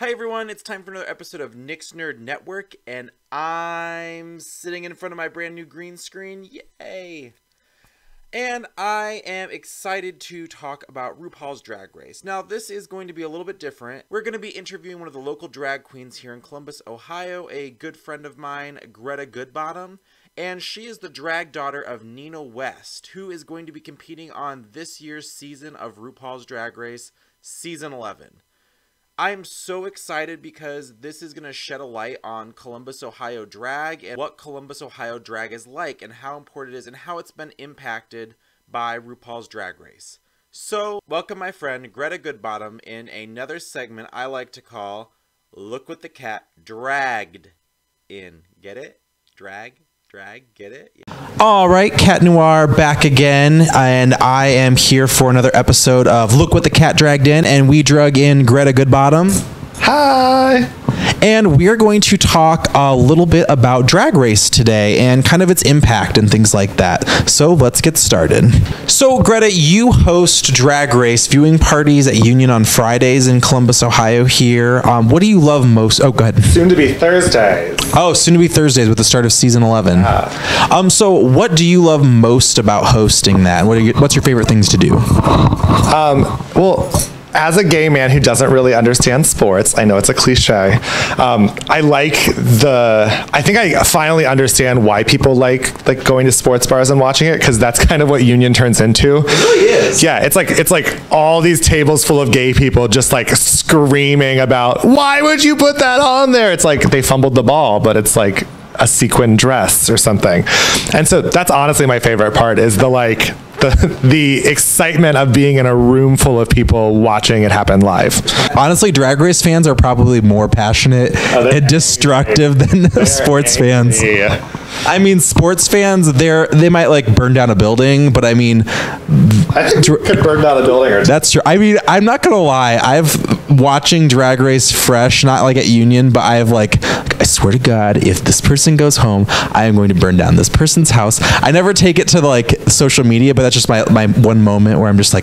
Hi everyone, it's time for another episode of Nick's Nerd Network, and I'm sitting in front of my brand new green screen, yay! And I am excited to talk about Rupuals Dragrace. Now this is going to be a little bit different. We're going to be interviewing one of the local drag queens here in Columbus, Ohio, a good friend of mine, Greta Goodbottom, and she is the drag daughter of Nina West, who is going to be competing on this year's season of Rupuals Drag Race, Season 11. I'm so excited because this is going to shed a light on Columbus, Ohio drag and what Columbus, Ohio drag is like and how important it is and how it's been impacted by RuPaul's Drag Race. So, welcome my friend Greta Goodbottom in another segment I like to call Look What the Cat Dragged In. Get it? Drag, get it? Yeah. All right, Cat Noir back again, and I am here for another episode of Look What the Cat Dragged In, and we drug in Greta Goodbottom. Hi! And we are going to talk a little bit about Drag Race today and kind of its impact and things like that. So let's get started. So Greta, you host Drag Race viewing parties at Union on Fridays in Columbus, Ohio here. What do you love most? Oh, go ahead. Soon to be Thursdays. Oh, soon to be Thursdays with the start of season 11. Yeah. So what do you love most about hosting that? What's your favorite things to do? Well, as a gay man who doesn't really understand sports, I know it's a cliche, I think I finally understand why people like going to sports bars and watching it, because that's kind of what Union turns into. It really is. Yeah, it's like all these tables full of gay people just like screaming about, why would you put that on there? It's like they fumbled the ball, but it's like a sequin dress or something. And so that's honestly my favorite part, is the excitement of being in a room full of people watching it happen live. Honestly, Drag Race fans are probably more passionate and destructive than sports fans. I mean, sports fans, they might like burn down a building, but I mean, I think you could burn down a building or two. That's true. I mean, I'm not gonna lie. I've watching Drag Race fresh, not like at Union, but I have I swear to God, if this person goes home, I am going to burn down this person's house. I never take it to like social media, but that's just my one moment where I'm just like,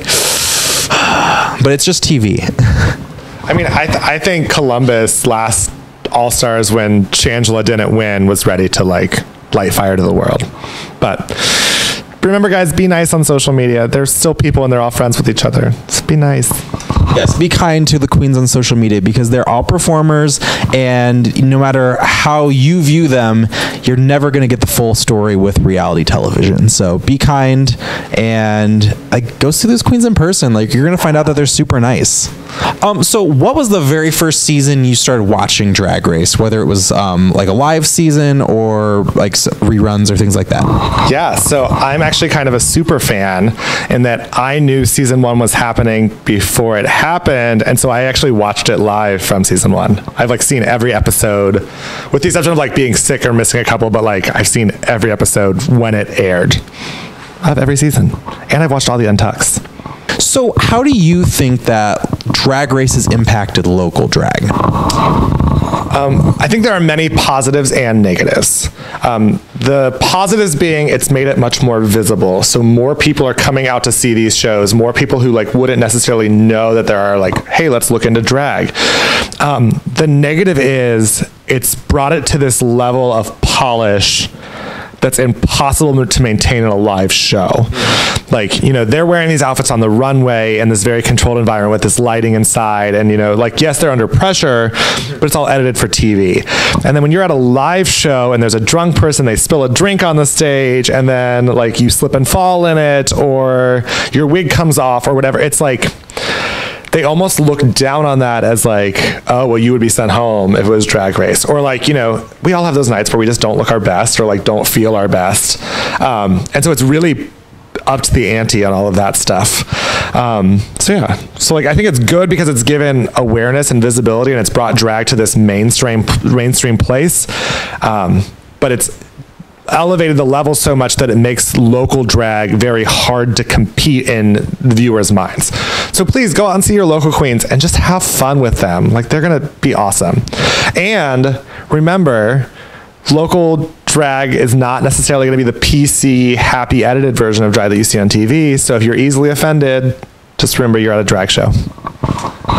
but it's just TV. I mean, I think Columbus last All-Stars, when Shangela didn't win, was ready to like light fire to the world. But remember, guys, be nice on social media. There's still people and they're all friends with each other. Just be nice. Yes, be kind to the queens on social media, because they're all performers, and no matter how you view them, you're never going to get the full story with reality television. So be kind and go see those queens in person. Like, you're going to find out that they're super nice. So what was the very first season you started watching Drag Race, whether it was like a live season or like reruns or things like that? Yeah, so I'm actually kind of a super fan in that I knew season 1 was happening before it happened, and so I actually watched it live from season 1. I've like seen every episode, with the exception of like being sick or missing a couple, but like I've seen every episode when it aired of every season, and I've watched all the untucks. So how do you think that Drag Race has impacted local drag? I think there are many positives and negatives. The positives being it's made it much more visible. So more people are coming out to see these shows, more people who like wouldn't necessarily know that there are like, hey, let's look into drag. The negative is it's brought it to this level of polish that's impossible to maintain in a live show. Like, you know, they're wearing these outfits on the runway in this very controlled environment with this lighting inside, and, you know, like, yes, they're under pressure, but it's all edited for TV. And then when you're at a live show and there's a drunk person, they spill a drink on the stage, and then like you slip and fall in it, or your wig comes off or whatever, it's like they almost look down on that as like, oh, well, you would be sent home if it was Drag Race. Or like, you know, we all have those nights where we just don't look our best or like don't feel our best. And so it's really up to the ante on all of that stuff. So yeah, so like I think it's good because it's given awareness and visibility, and it's brought drag to this mainstream place. But it's elevated the level so much that it makes local drag very hard to compete in the viewers' minds. So please go out and see your local queens and just have fun with them. Like, they're gonna be awesome. And remember, local drag is not necessarily going to be the PC, happy, edited version of drag that you see on TV. So if you're easily offended, just remember you're at a drag show. That's true.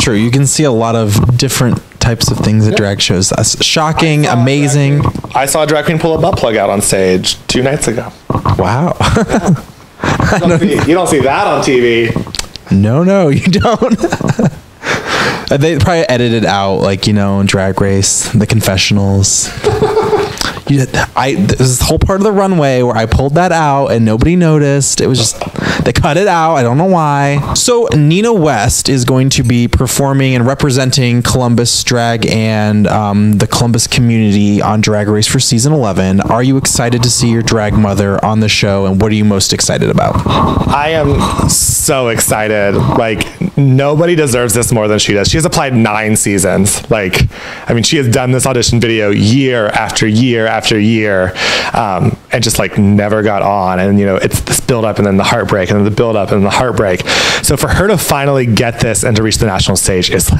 true. You can see a lot of different types of things at drag shows. Shocking, amazing. I saw a drag queen pull a butt plug out on stage 2 nights ago. Wow. You don't see that on TV. No, you don't. They probably edited out, like, you know, Drag Race, the confessionals. There's this whole part of the runway where I pulled that out and nobody noticed. It was just, they cut it out. I don't know why. So Nina West is going to be performing and representing Columbus drag and the Columbus community on Drag Race for season 11. Are you excited to see your drag mother on the show, and what are you most excited about? I am so excited. Like, nobody deserves this more than she does. She has applied 9 seasons. Like, I mean, she has done this audition video year after year after year, and just like never got on. And, you know, it's this build up and then the heartbreak and then the build up and the heartbreak. So for her to finally get this and to reach the national stage is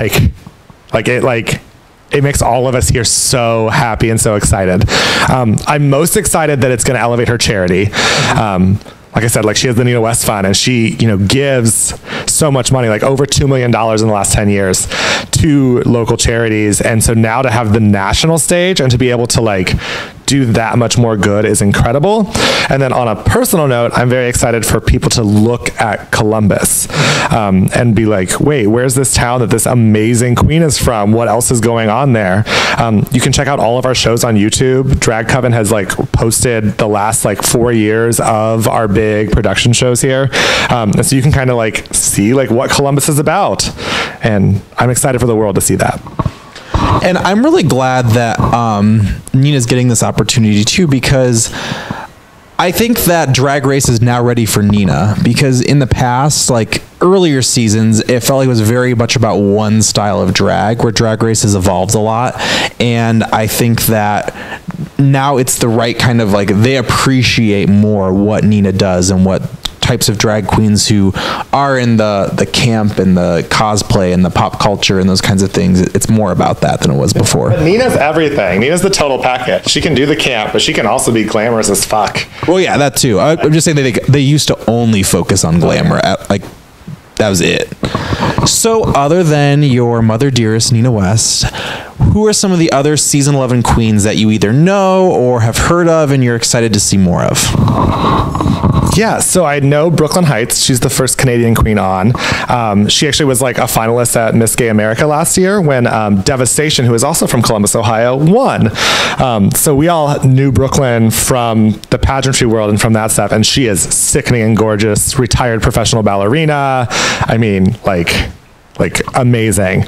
it makes all of us here so happy and so excited. I'm most excited that it's going to elevate her charity. Like I said, like, she has the Nina West Fund, and she, you know, gives so much money, like over $2 million in the last 10 years to local charities. And so now to have the national stage and to be able to like do that much more good is incredible. And then on a personal note, I'm very excited for people to look at Columbus and be like, wait, where's this town that this amazing queen is from? What else is going on there? You can check out all of our shows on YouTube. Drag Coven has like posted the last like 4 years of our big production shows here. And so you can kind of like see like what Columbus is about. And I'm excited for the world to see that. And I'm really glad that Nina's getting this opportunity too, because I think that Drag Race is now ready for Nina, because in the past, like earlier seasons, it felt like it was very much about one style of drag, where Drag Race has evolved a lot. And I think that now it's the right kind of, like, they appreciate more what Nina does and what types of drag queens who are in the camp and the cosplay and the pop culture and those kinds of things. It's more about that than it was before. But Nina's everything. Nina's the total package. She can do the camp, but she can also be glamorous as fuck. Well, yeah, that too. I'm just saying they used to only focus on glamour. Like, that was it. So other than your mother dearest, Nina West, who are some of the other season 11 queens that you either know or have heard of and you're excited to see more of? Yeah, so I know Brooklyn Heights. She's the first Canadian queen on. She actually was like a finalist at Miss Gay America last year when Deva Station, who is also from Columbus, Ohio, won. So we all knew Brooklyn from the pageantry world and from that stuff, and she is sickening and gorgeous, retired professional ballerina. I mean, like amazing.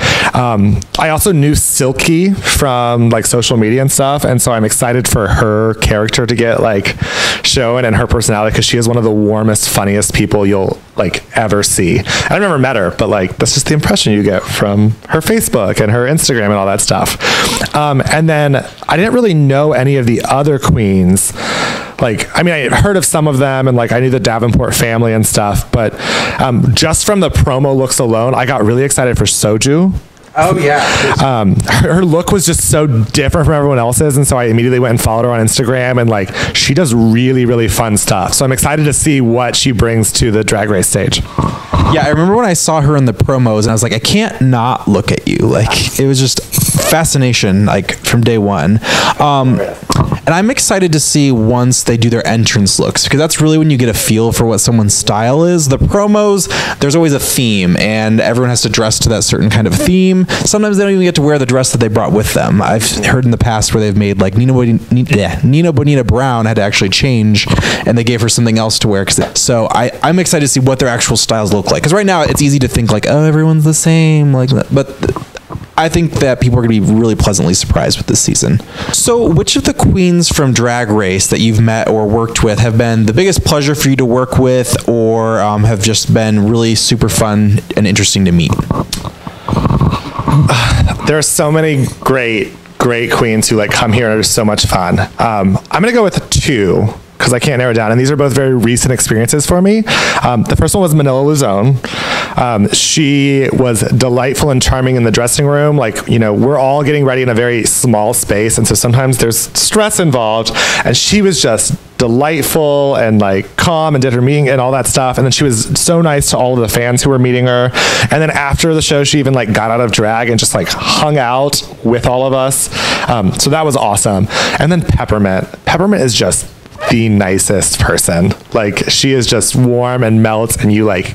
I also knew Silky from like social media and stuff, and so I'm excited for her character to get like shown and her personality, because she is one of the warmest, funniest people you'll like ever see. And I've never met her, but like that's just the impression you get from her Facebook and her Instagram and all that stuff. And then I didn't really know any of the other queens. Like, I mean, I had heard of some of them, and like I knew the Davenport family and stuff, but just from the promo looks alone, I got really excited for Soju. Oh yeah. Her look was just so different from everyone else's, and so I immediately went and followed her on Instagram, and like she does really, really fun stuff. So I'm excited to see what she brings to the Drag Race stage. Yeah, I remember when I saw her in the promos, and I was like, I can't not look at you. Like, it was just fascination, like from day one. And I'm excited to see once they do their entrance looks, because that's really when you get a feel for what someone's style is. The promos, there's always a theme, and everyone has to dress to that certain kind of theme. Sometimes they don't even get to wear the dress that they brought with them. I've heard in the past where they've made like Nina Bonita Brown had to actually change, and they gave her something else to wear. So I'm excited to see what their actual styles look like, because right now it's easy to think like, oh, everyone's the same, like, but I think that people are going to be really pleasantly surprised with this season. So which of the queens from Drag Race that you've met or worked with have been the biggest pleasure for you to work with, or have just been really super fun and interesting to meet? There are so many great queens who like come here and are so much fun. I'm going to go with 2, because I can't narrow it down. And these are both very recent experiences for me. The first one was Manila Luzon. She was delightful and charming in the dressing room. Like, you know, we're all getting ready in a very small space, and so sometimes there's stress involved, and she was just delightful and like calm and did her meeting and all that stuff. And then she was so nice to all of the fans who were meeting her. And then after the show, she even like got out of drag and just like hung out with all of us. So that was awesome. And then Peppermint is just the nicest person. Like she is just warm and melts, and you like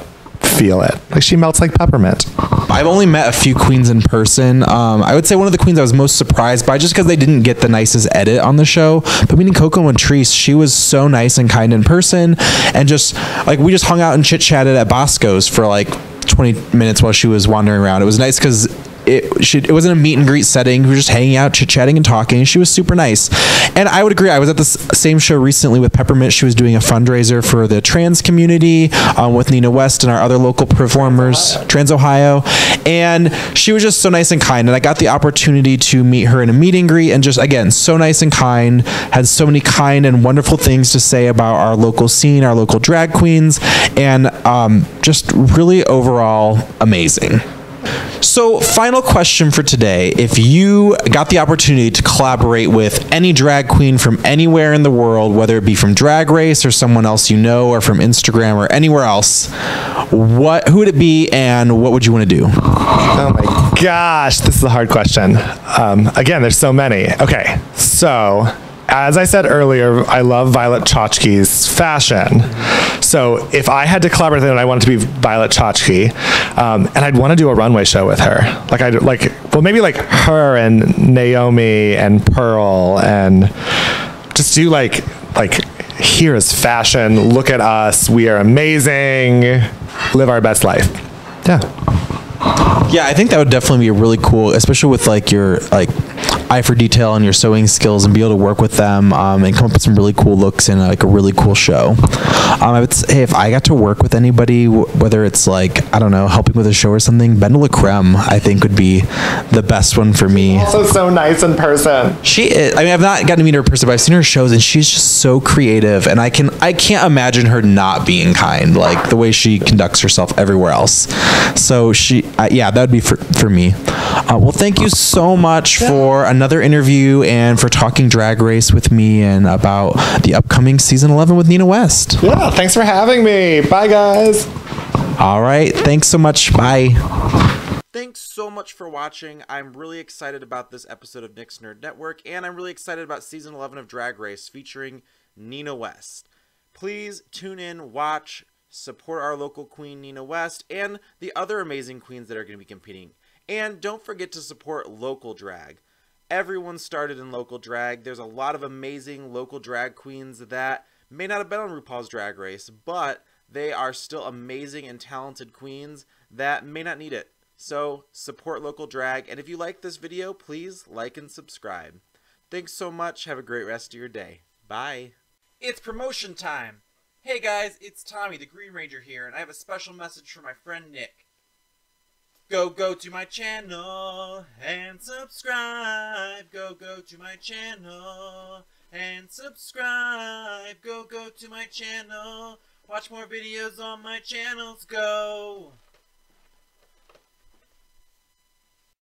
feel it. Like she melts like peppermint. I've only met a few queens in person. I would say one of the queens I was most surprised by, just because they didn't get the nicest edit on the show, but meeting Coco Montrese, she was so nice and kind in person, and just like we just hung out and chit chatted at Bosco's for like 20 minutes while she was wandering around. It was nice because it wasn't a meet and greet setting. We were just hanging out, chit-chatting and talking. She was super nice. And I would agree. I was at the same show recently with Peppermint. She was doing a fundraiser for the trans community with Nina West and our other local performers, Trans Ohio. And she was just so nice and kind. And I got the opportunity to meet her in a meet and greet, and just, again, so nice and kind, had so many kind and wonderful things to say about our local scene, our local drag queens, and just really overall amazing. So, final question for today. If you got the opportunity to collaborate with any drag queen from anywhere in the world, whether it be from Drag Race or someone else you know, or from Instagram or anywhere else, who would it be and what would you want to do? Oh my gosh, this is a hard question. Again, there's so many. Okay, so as I said earlier, I love Violet Chachki's fashion. So if I had to collaborate with her, I want it to be Violet Chachki, and I'd want to do a runway show with her. Maybe like her and Naomi and Pearl, and just do like here is fashion. Look at us. We are amazing. Live our best life. Yeah. Yeah, I think that would definitely be really cool, especially with like your eye for detail and your sewing skills, and be able to work with them and come up with some really cool looks in like a really cool show. I would say if I got to work with anybody, whether it's like, I don't know, helping with a show or something, Bendela Creme I think would be the best one for me. Also so nice in person. She is, I mean, I've not gotten to meet her in person, but I've seen her shows, and she's just so creative, and I can't imagine her not being kind, like the way she conducts herself everywhere else. So yeah, that would be for me. Well, thank you so much for another interview and for talking Drag Race with me and about the upcoming season 11 with Nina West. Yeah, thanks for having me. Bye, guys. All right, thanks so much. Bye. Thanks so much for watching. I'm really excited about this episode of Nick's Nerd Network, and I'm really excited about season 11 of Drag Race featuring Nina West. Please tune in, watch, support our local queen Nina West and the other amazing queens that are going to be competing. And don't forget to support local drag. Everyone started in local drag. There's a lot of amazing local drag queens that may not have been on RuPaul's Drag Race, but they are still amazing and talented queens that may not need it. So support local drag, and if you like this video, please like and subscribe. Thanks so much. Have a great rest of your day. Bye. It's promotion time. Hey guys, it's Tommy, the Green Ranger here, and I have a special message for my friend Nick. Go to my channel and subscribe. Go to my channel and subscribe. Go to my channel. Watch more videos on my channels. Go.